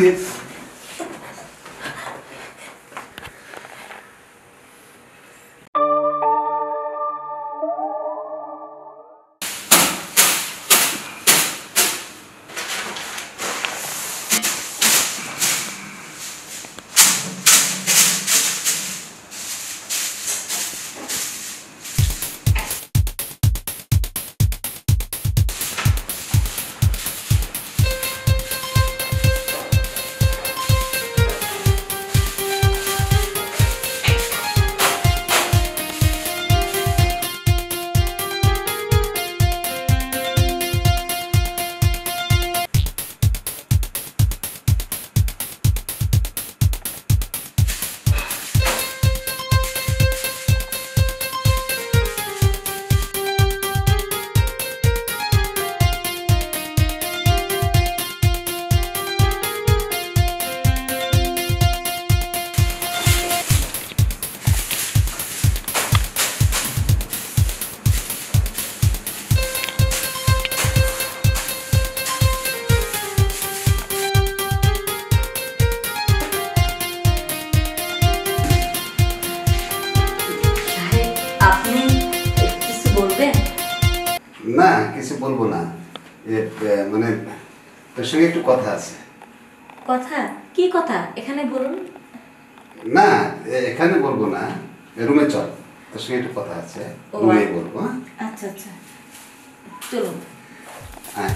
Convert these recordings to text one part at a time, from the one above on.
না কিছু বলবো না, মানে তোর সঙ্গে একটু কথা আছে। কথা? কি কথা? এখানে বলুন। না এখানে বলবো না, রুমে চল, তোর সঙ্গে একটু কথা আছে, রুমে বলবো। আচ্ছা আচ্ছা চলুন। হ্যাঁ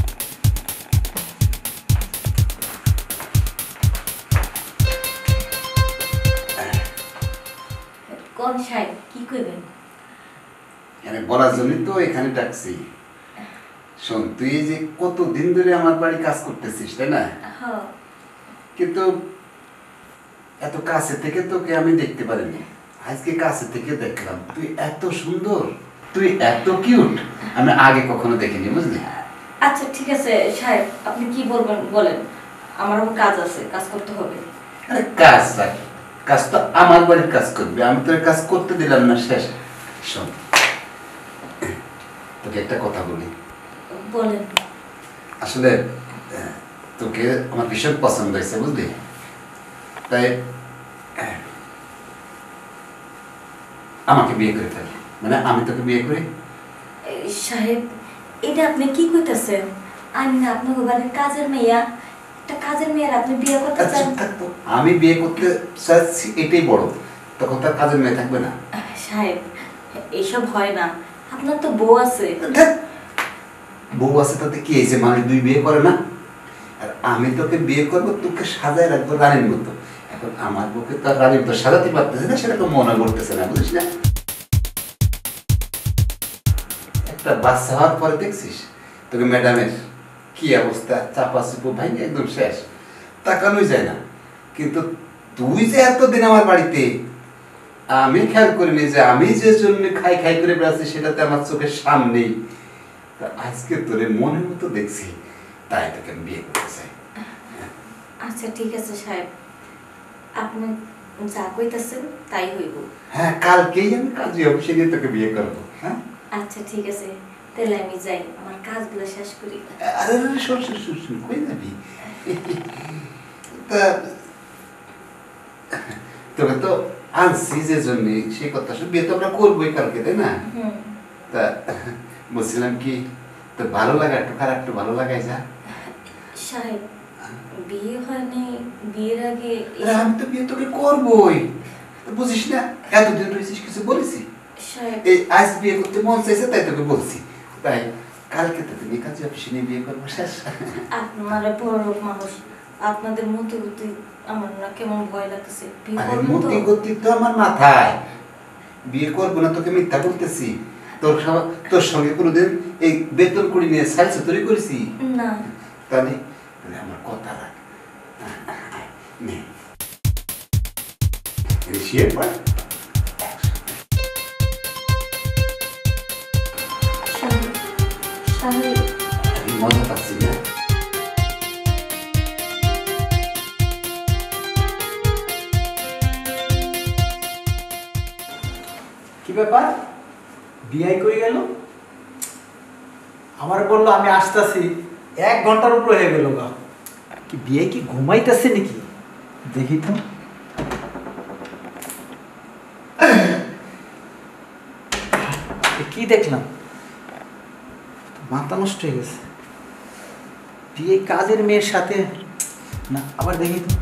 কোন সাহেব কি কইবেন? বলার জন্যই তো এখানে ডাকছি। শোন, তুই যে কতদিন ধরে আমার বাড়ি কাজ করতেছিস তাই না, কিন্তু এত কাছে থেকে তোকে আমি দেখতে পারিনি, আজকে কাছে থেকে দেখলাম। তুই এত সুন্দর, তুই এত কিউট, আমি আগে কখনো দেখিনি, বুঝলি? আচ্ছা ঠিক আছে সাহেব, আপনি কি বলবেন বলেন, আমার কাজ আছে, কাজ করতে হবে। আরে কাজ রাখ, কাজ তো আমার বাড়ির কাজ করবি, আমি তোর কাজ করতে দিলাম না। শেষ। শোন, তোকে একটা কথা বলি। বলেন। আসলে তোকে আমার ভীষণ পছন্দ হয়েছে, বুঝলি? তাই আমাকে বিয়ে করে ফেলি, মানে আমি তোকে বিয়ে করি। সাহেব এটা আপনি কি কইতাছেন? আমি না আপনার বাড়ির কাজের মেয়া, একটা কাজের মেয়ের আপনি বিয়ে করতে চান? আমি বিয়ে করতে চাচ্ছি এটাই বড়, তখন তার কাজের মেয়ে থাকবে না। সাহেব এইসব হয় না, আপনার তো বউ আছে। বউ আছে তাতে কি হয়েছে, মানে দুই বিয়ে করে না? আর আমি তোকে বিয়ে করবো, তোকে সাজায় রাখবো রানীর মতো। এখন আমার বউকে তো রানীর মতো সাজাতে পারতেছে না, সেটা তো মনে করতেছে না, বুঝিস না? একটা বাচ্চা হওয়ার পরে দেখছিস তোকে ম্যাডামের কি অবস্থা, চাপা চুপো ভাই একদম শেষ, তাকানোই যায় না। কিন্তু তুই যে এতদিন আমার বাড়িতে, আমি খেয়াল করিনি যে আমি যে জন্য খাই খাই করে বেড়াচ্ছি সেটাতে আমার চোখের সামনেই। আজকে তোরে মনের মতো দেখছি, তাই তোকে আমি বিয়ে করতে চাই। আচ্ছা ঠিক আছে সাহেব, আপনি যা কইতাছেন তাই হইব। হ্যাঁ কালকেই আমি কাজী অফিসে গিয়ে তোকে বিয়ে করবো। হ্যাঁ আচ্ছা ঠিক আছে, তাহলে আমি যাই, আমার কাজগুলো শেষ করি। আরে শোন শোন শোন শোন, কই যাবি? তা তোকে তো আনছি যে জন্য, সেই কথা শুন, বিয়ে তো আমরা করবোই কালকে, তাই না? তা বলছিলাম কি, তো ভালো লাগা একটু খারাপ, একটু ভালো লাগাই যা। সাহেব বিয়ে হয়নি, বিয়ের আগে আমি তো বিয়ে তোকে করবোই, বুঝিস না? এতদিন রয়েছিস কিছু বলেছি? এই আজ বিয়ে করতে মন চাইছে তাই তোকে বলছি, তাই কালকে তো তুমি কাজে অফিসে নিয়ে বিয়ে করবো। শেষ। আপনারা বড় লোক মানুষ, আপনাদের মতি গতি আমার না কেমন ভয় লাগতেছে। মতি গতি তো আমার মাথায়, বিয়ে করবো না তোকে মিথ্যা বলতেছি? তোর সঙ্গে কোনোদিন এই বেতন কুড়ি নিয়ে সাইজ তৈরি করেছি না? তাহলে আমার কথা রাখ। মজা পাচ্ছি না। কি ব্যাপার, বিয়ে করে গেল? আমার বললো আমি আসতেছি, 1 ঘন্টার উপরে হয়ে গেল গা। কি বিয়ে কি ঘুমাইতেছে নাকি? দেখি তো। কি দেখলাম, মাথা নষ্ট হয়ে গেছে। বিয়ে কাজের মেয়ের সাথে না, আবার দেখি তো।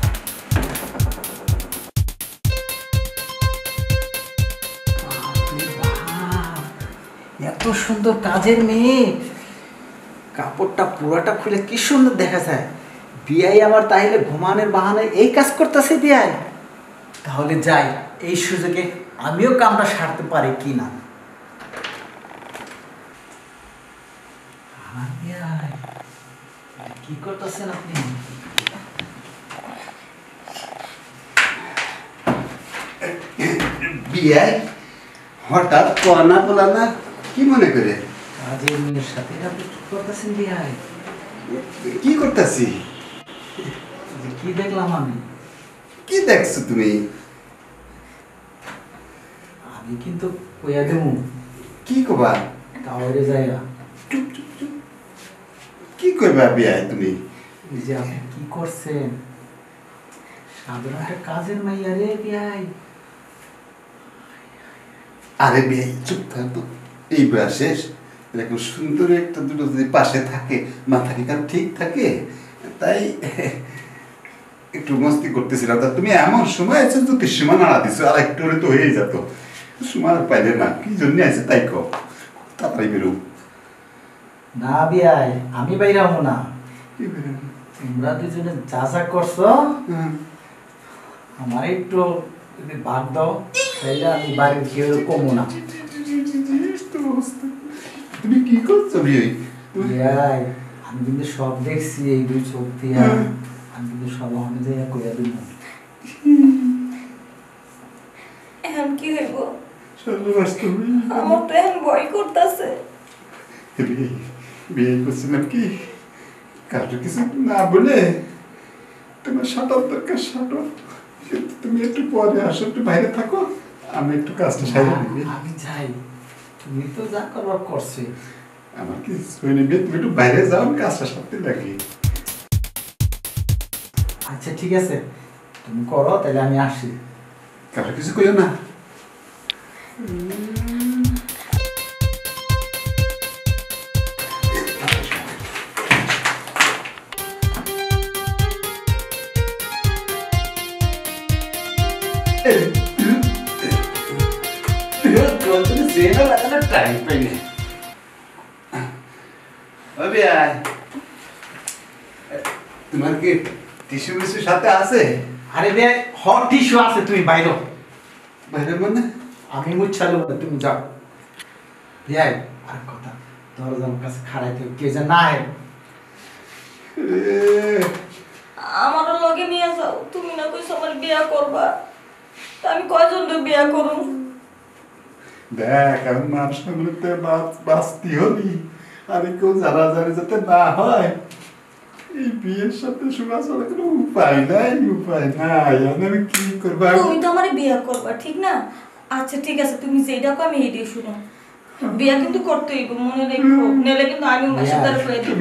এত সুন্দর কাজের মেয়ে, কাপড়টা পুরাটা খুলে কি সুন্দর দেখা যায়। বিয়াই আমার তাইলে ঘুমানোর বাহানায় এই কাজ করতেছে বিয়াই। তাহলে যাই, এই সুযোগে আমিও কামটা সারতে পারি কি না। কি করতেছেন আপনি? বিয়াই হঠাৎ কনা বলানা কি মনে করে? কাজের মেয়ের সাথে আপনি কি করতেছেন বিয়াই? কি করতেছি? কি দেখলাম আমি? কি দেখছো তুমি? আমি কিন্তু কইয়া দেবো। কি কবা? তাহলে যাইয়া কি করবা বিয়াই তুমি? এই যে আপনি কি করছেন, সাধারণ একটা কাজের মাইয়া রে বিয়াই। আরে বিয়াই চুপ থাক তো, এই বয়স শেষ, এরকম সুন্দর একটা দুটো যদি পাশে থাকে মাথা কি কার ঠিক থাকে, তাই একটু মস্তি করতেছিলাম। তা তুমি এমন সময় আছে তো সীমা নাড়া দিছো, আর একটু হলে তো হয়েই যেত। সময় আর পাইলে না, কি জন্য আছে তাই কো, তাড়াতাড়ি বেরো। না বিয়াই, আমি বাইরে হবো না। তোমরা দুজনে যা যা করছো আমার একটু যদি ভাগ দাও, তাইলে আমি বাড়ির কেউ কমো না। তুমি কি করছো বিয়াই? বিয়াই আমি কিন্তু সব দেখছি এই দুই চোখ দিয়া, আমি কিন্তু সব অনুযায়ী কইয়া দিব। এখন কি হইব? আমার তো এখন ভয় করতেছে। বিয়ে করছিলাম কি, কারো কিছু না বলে তোমার সাঁটার দরকার সাঁটো, কিন্তু তুমি একটু পরে আসো, একটু বাইরে থাকো, আমি একটু কাজটা সারি দিবি। আমি যাই, তুমি তো যা করবার করছি। আমার কি শুনে নিবি, তুমি একটু বাইরে যাও, আমি কাজটা সারতে লাগি। আচ্ছা ঠিক আছে, তুমি করো, তাহলে আমি আসি। কারো কিছু কইও না। তোমার কি টিস্যু মিস্যু সাথে আছে? আরে বে হট টিস্যু আছে, তুমি বাইরো। বাইরে মানে? আমি মুচ্ছালো, তুমি যাও। বিয়াই আর কথা, দরজার কাছে খাড়াইতে কে যে না হয়। আমারও লগে নিয়ে যাও, তুমি না কইছো আমার বিয়া করবা, তা আমি কয়জন বিয়া করুম? দেখ আমি মানুষ সামনেতে বাঁচতি হলি, আর কেউ যারা জানে যাতে না হয়, এই বিয়ের সাথে শোনা ছাড়া কোনো উপায় নাই, উপায় নাই। আমি কি করবো? তুমি তো আমার বিয়া করবা, ঠিক না? আচ্ছা ঠিক আছে, তুমি যেটা কো আমি এইটাই শুনো। বিয়া কিন্তু করতে হইব, মনে রেখো, নেলে কিন্তু আমি মাসে তার করে দিব।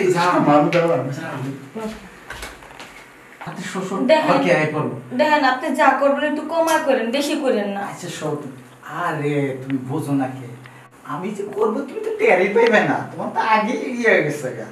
দেখেন আপনি যা করবেন একটু কমা করেন, বেশি করেন না। আচ্ছা শোন, আরে তুমি বোঝো না কে, আমি যে করবো তুমি তো টেরই পাইবে না, তোমার তো আগে ইয়ে হয়ে গেছে গা।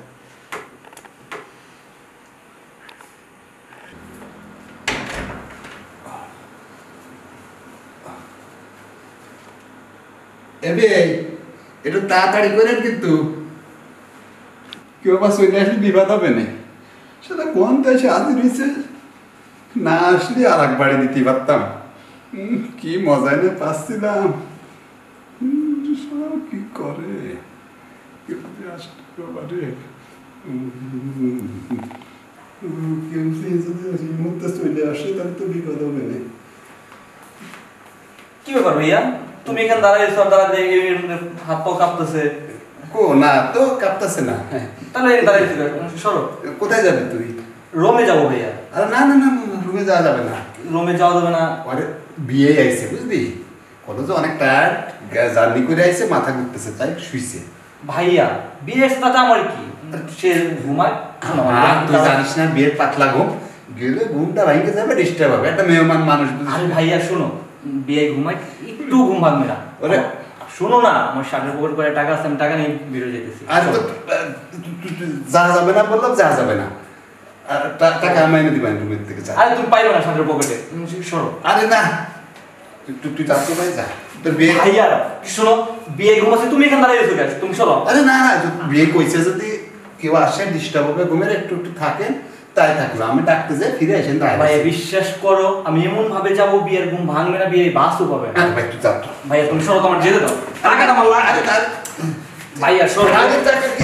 এবে একটু তাড়াতাড়ি করেন, কিন্তু কেউ বা চলে আসলে বিবাদ হবে না। সেটা কোন দেশে আজ রয়েছে, না আসলে আর এক বাড়ি দিতে পারতাম। কি মজাই না পাচ্ছিলাম। কি করে চলে আসে, তাহলে তো বিপদ হবে না। কি ব্যাপার ভাইয়া, তুমি এখানে দাঁড়াই সব দাঁড়াতে হাত পা কাঁপতেছে? কো না তো কাঁপতেছে না। তাহলে দাঁড়াইছিল, সরো। কোথায় যাবে তুই? রোমে যাবো ভাইয়া। আরে না না না, রুমে যাওয়া যাবে না। রোমে যাওয়া যাবে না? আরে বিয়ে আইছে বুঝলি, কত যে অনেক টায়ার্ড, জার্নি করে আইছে, মাথা ঘুরতেছে, তাই শুইছে। ভাইয়া বিয়ের সাথে আমার কি, সে ঘুমায়। তুই জানিস না বিয়ের পাতলা ঘুম গেলে ঘুমটা ভাঙে যাবে, ডিস্টার্ব হবে, একটা মেহমান মানুষ। আরে ভাইয়া শোনো, বিয়ে ঘুমায় একটু ঘুম ভাঙবে না। ওরে শোনো না, আমার শার্টের পকেট করে টাকা আছে, আমি টাকা নিয়ে বেরোয় যেতেছি। আর যা যাবে না বললাম, যা যাবে না, আর টাকা আমি এনে দিবেন রুমের থেকে। আরে তুমি পাইবে না শার্টের পকেটে, সরো। আরে না, তুই যাচ্ছ ভাই, যা তোর বিয়ে। ভাইয়া শোনো, বিয়ে ঘুমাচ্ছে, তুমি এখানে দাঁড়িয়ে গেছো, তুমি সরো। আরে না না, বিয়ে কইছে যদি কেউ আসে ডিস্টার্ব হবে, ঘুমের একটু একটু থাকেন, তাই থাকবে। আমি ডাকতে যাই, ফিরে আসেন। ভাইয়া বিশ্বাস করো, আমি এমন ভাবে যাবো বিয়ের ঘুম ভাঙবে না, বিয়ে বাস্তব হবে না। ভাই তুই যাচ্ছ। ভাইয়া তুমি সরো, তোমার যেতে দাও, টাকাটা আমার লাগে। ভাইয়া সরো। আরে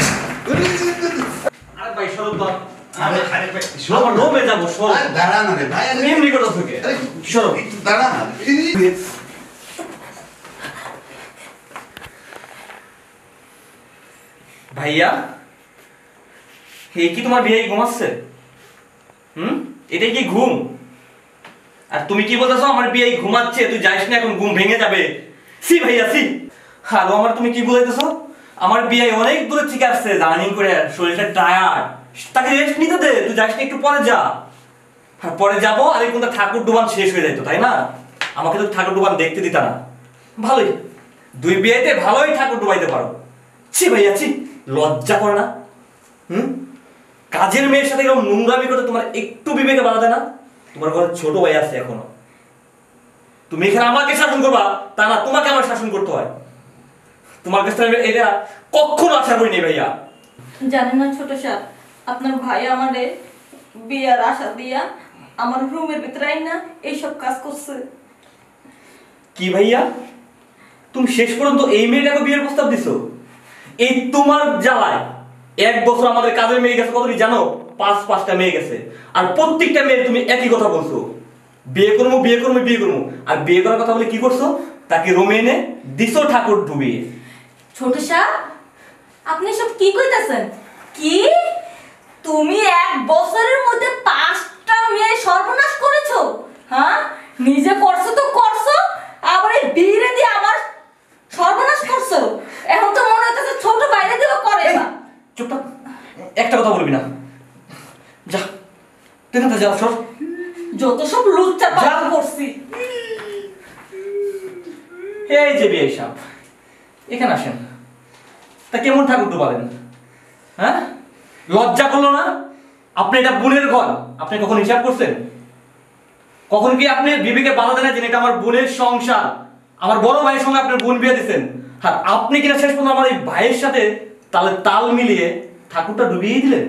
ভাই সরো তো, আমার রুমে যাবো, সরো। দাঁড়া না রে ভাই, তুমি এমনি করতেছো কে? সরো, দাঁড়া না। ভাইয়া এই কি তোমার বিয়ে ঘুমাচ্ছে? এটাই কি ঘুম? আর তুমি কি বলতেছো আমার বিয়ে ঘুমাচ্ছে, তুই যাইস না, এখন ঘুম ভেঙে যাবে। সি ভাইয়া সি। আর আমার তুমি কি বলতেছো? আমার বিয়ে অনেক দূরে থেকে আসছে, জার্নি করে, শরীরটা টায়ার্ড, তাকে রেস্ট নিতে দে, তুই যাইস না, একটু পরে যা। আর পরে যাবো, আর কিন্তু ঠাকুর ডুবান শেষ হয়ে যাইতো, তাই না? আমাকে তো ঠাকুর ডুবান দেখতে দিতা না। ভালোই, দুই বিয়েতে ভালোই ঠাকুর ডুবাইতে পারো। ছি ভাইয়া ছি, লজ্জা করে না? কাজের মেয়ের সাথে এরকম নোংরামি করতে তোমার একটু বিবেকে বাধা দেয় না? তোমার ঘরে ছোট ভাই আছে এখনো, তুমি এখানে আমাকে শাসন করবা তা না, তোমাকে আমার শাসন করতে হয়। তোমার কাছ থেকে এটা কখনো আশা করিনি ভাইয়া। জানেন না ছোট সাহেব, আপনার ভাই আমারে বিয়ার আশা দিয়া আমার রুমের ভিতরে না এইসব কাজ করছে। কি ভাইয়া, তুমি শেষ পর্যন্ত এই মেয়েটাকে বিয়ের প্রস্তাব দিছো? এই তোমার জ্বালায় 1 বছর আমাদের কাজের মেয়ে গেছে, কতটি জানো? 5-5টা মেয়ে গেছে, আর প্রত্যেকটা মেয়ে তুমি একই কথা বলছো, বিয়ে করবো বিয়ে করবো বিয়ে করবো। আর বিয়ে করার কথা বলে কি করছো? তাকে রুমে এনে দিছো ঠাকুর ডুবিয়ে। ছোট সাহেব, আপনি সব কি কইতাছেন? কি তুমি 1 বছরের মধ্যে 5টা মেয়ে সর্বনাশ করেছো? হ্যাঁ, নিজে করছো তো করছো, আবার এই বিয়ে দিয়ে আমার সর্বনাশ করছো। এখন তো মনে হচ্ছে ছোট বাইরে দিও করে না। চুপ থাক, একটা কথা বলবি না, যা তুই না যা, সর। যত সব লুচ্চা পাগল করছি। এই যে বিয়ে সাহেব, এখানে আসেন। তা কেমন ঠাকুর ডুবালেন? হ্যাঁ, লজ্জা করলো না? আপনি এটা বোনের ঘর, আপনি কখন হিসাব করছেন? কখন কি আপনি বিবিকে বাধা দেন যে এটা আমার বোনের সংসার, আমার বড় ভাইয়ের সঙ্গে আপনার বোন বিয়ে দিচ্ছেন, আর আপনি কিনা শেষ পর্যন্ত আমার এই ভাইয়ের সাথে তাহলে তাল মিলিয়ে ঠাকুরটা ডুবিয়েই দিলেন।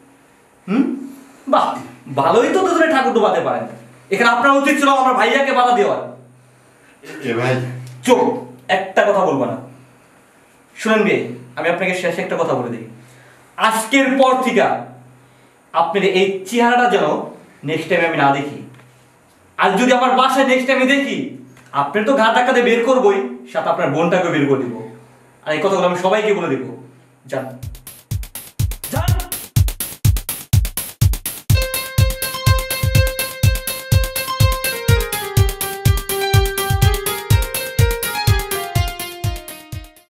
বাহ, ভালোই তো দুজনে ঠাকুর ডুবাতে পারেন। এখানে আপনার উচিত ছিল আমার ভাইয়াকে বাধা দেওয়ার। ভাই চুপ, একটা কথা বলবো না। শুনেন বিয়ে, আমি আপনাকে শেষে একটা কথা বলে দিই, আজকের পর থেকে আপনার এই চেহারাটা যেন নেক্সট টাইম আমি না দেখি। আর যদি আমার বাসায় নেক্সট টাইম দেখি, আপনার তো ঘা টাকাতে বের করবোই, সাথে আপনার বোনটাকে বের করে দিব। আর এই কথাগুলো আমি সবাইকে বলে দিব। যান।